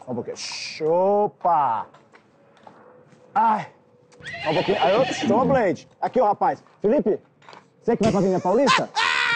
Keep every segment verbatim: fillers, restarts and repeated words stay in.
Só um pouquinho. Opa! Ai! Só um pouquinho. Aí, eu... Show, Blade. Aqui, ó, rapaz. Felipe, você que vai pra Avenida Paulista?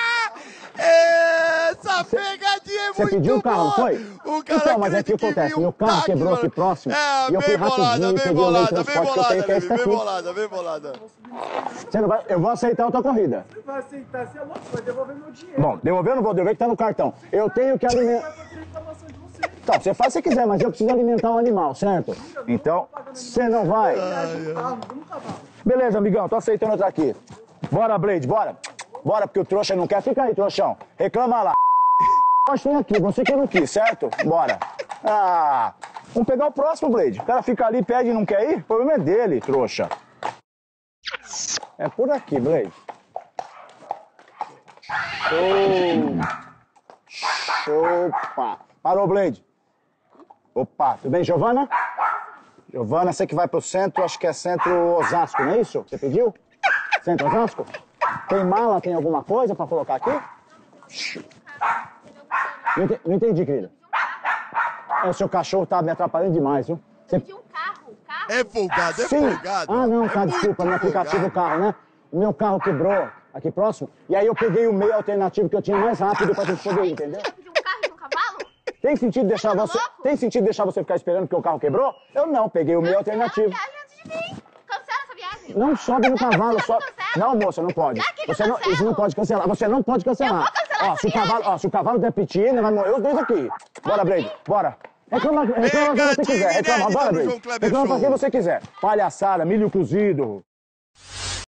Essa pegadinha é muito boa! Você pediu o carro, não foi? O cara então, mas é que acontece, meu carro quebrou aqui próximo e eu fui rapidinho, peguei o meio de transporte que eu tenho, que é esse aqui. Vem bolada, vem bolada. Você não vai... Eu vou aceitar a tua corrida. Você vai aceitar, você é louco, vai devolver meu dinheiro. Bom, devolver eu não vou devolver, que tá no cartão. Eu tenho que alimentar... Vai fazer reclamação de você. Então, você faz se quiser, mas eu preciso alimentar um animal, certo? Então, você não vai. Beleza, amigão, tô aceitando outra aqui. Bora, Blade, bora. Bora, porque o trouxa não quer. Fica aí, trouxão. Reclama lá. Acho que aqui, você que não quis, certo? Bora. Ah, vamos pegar o próximo, Blade. O cara fica ali, pede e não quer ir? O problema é dele, trouxa. É por aqui, Blade. Show. Opa. Parou, Blade. Opa, tudo bem, Giovana? Giovana, você que vai pro centro, acho que é centro Osasco, não é isso? Você pediu? Centro Osasco? Tem mala, tem alguma coisa pra colocar aqui? Não entendi, não entendi, querida. É, o seu cachorro tá me atrapalhando demais, viu? Você pediu um carro, um carro? É folgado, é Sim. folgado. Ah, não, é tá, desculpa, no aplicativo do carro, né? O meu carro quebrou aqui próximo, e aí eu peguei o meio alternativo que eu tinha mais rápido pra gente poder ir, entendeu? Você pediu um carro e um cavalo? Tem sentido deixar Tá você... louco? Tem sentido deixar você ficar esperando porque o carro quebrou? Eu não, peguei o meio alternativo. Cancela a viagem antes de mim. Cancela essa viagem. Não sobe no cavalo, só... cancela. Não, moça, não pode. Já que que eu Você não, cancelo? isso não pode cancelar. Você não pode cancelar. Eu vou cancelar Ó, essa se o cavalo, viagem. ó, se o cavalo der piti, ainda vai morrer os dois aqui. Bora, Blade, bora. Reclama, reclama quem você quiser. Reclama, inédita bora, no Blade. João Kleber Reclama pra Show. quem você quiser. Palhaçada, milho cozido.